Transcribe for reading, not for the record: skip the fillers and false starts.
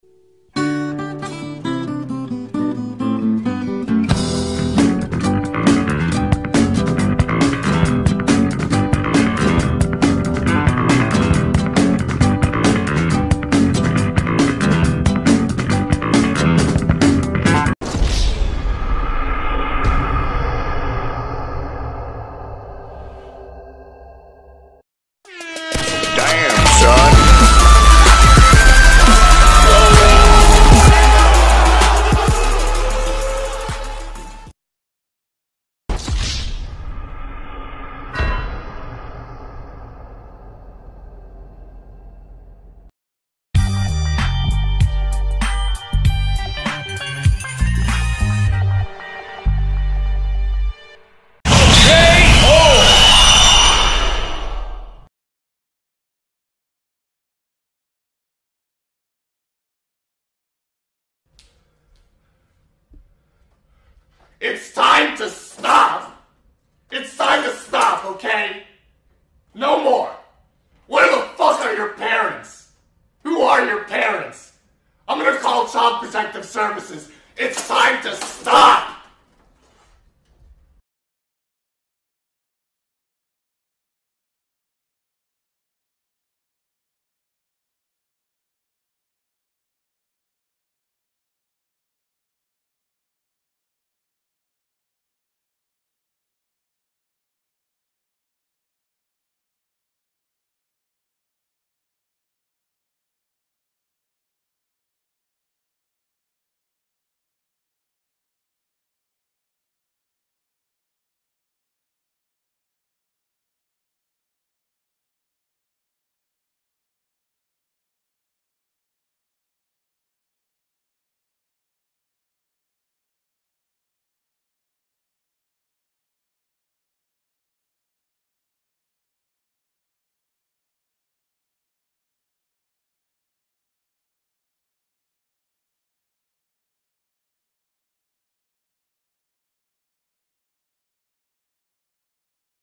It's time to stop! It's time to stop, okay? No more! Where the fuck are your parents? Who are your parents? I'm gonna call Child Protective Services. It's time to stop!